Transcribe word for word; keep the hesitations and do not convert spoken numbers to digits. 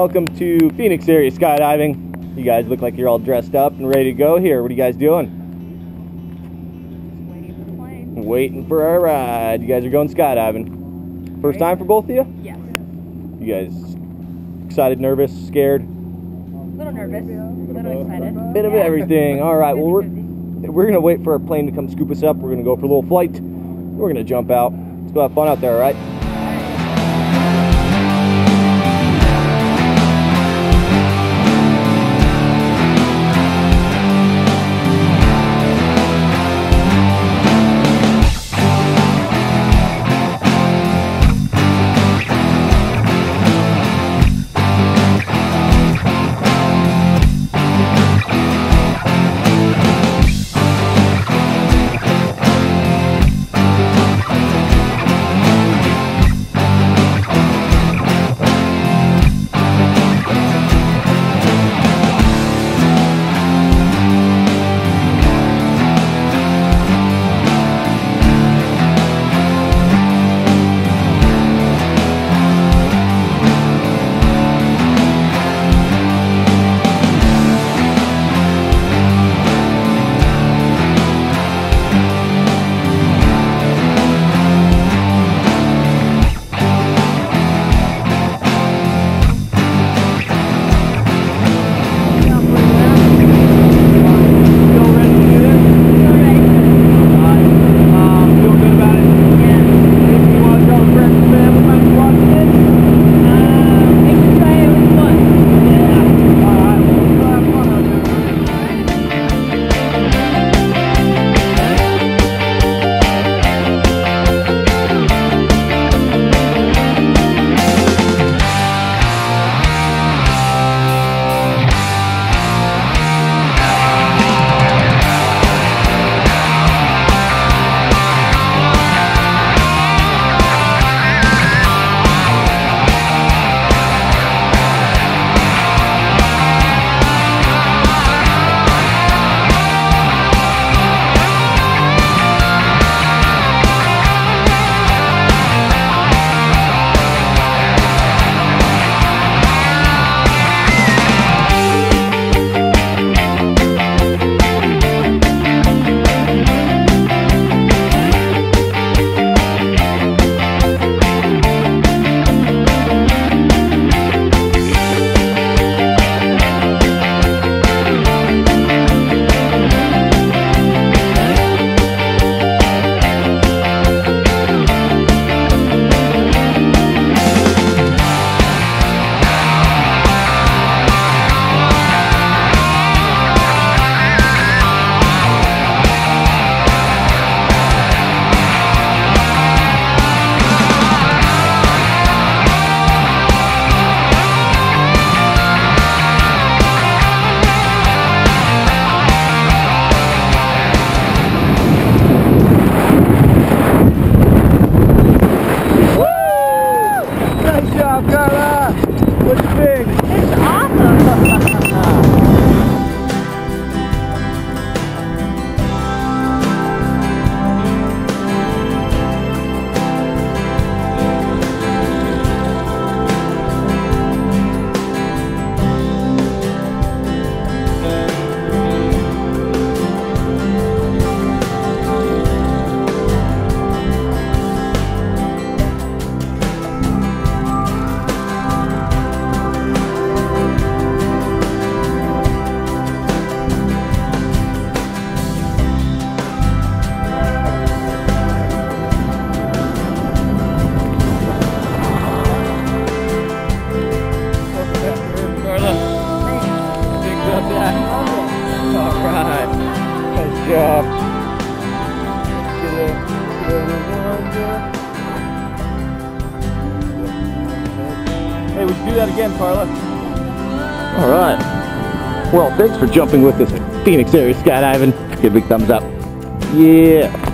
welcome to Phoenix Area Skydiving. You guys look like you're all dressed up and ready to go here. What are you guys doing? Waiting for the plane. Waiting for our ride. You guys are going skydiving. First time for both of you? Yes. You guys excited, nervous, scared? A little nervous, a little excited. Bit of Yeah. everything. All right, well, we're, we're going to wait for our plane to come scoop us up. We're going to go for a little flight. We're going to jump out. Let's go have fun out there, all right? Karla, what you think? It's awesome. Alright, nice job. Get a, get a hey, we should do that again, Karla. Alright. Well, thanks for jumping with us at Phoenix Area Skydiving. Give a big thumbs up. Yeah.